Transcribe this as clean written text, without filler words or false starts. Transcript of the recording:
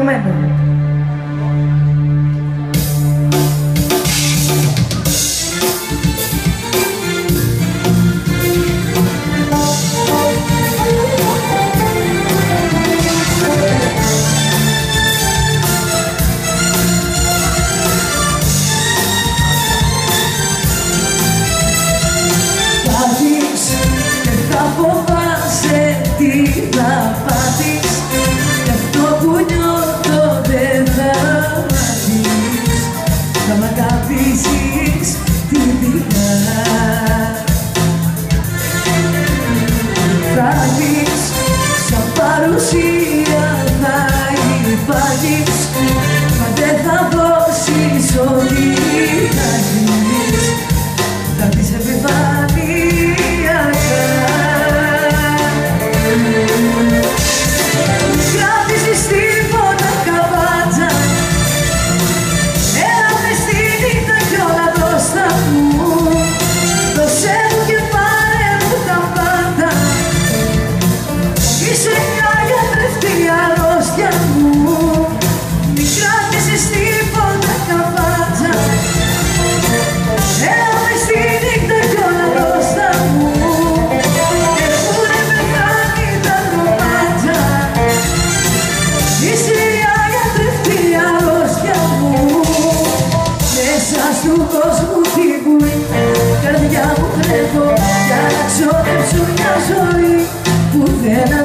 αφιερωμένο. Φοβάσαι τι θα πάθεις κι αυτό που νιώθω δεν θα μάθεις. Θα μ' αγαπήσεις τυπικά. Θα δεις σαν παρουσία θα υπάρχεις, μα δεν θα δώσεις ό,τι θέλεις. Θα δεις επιφανειακά. Του κόσμου τη βουή, καρδιά μου τρέχω για να ξοδέψω μια ζωή που δεν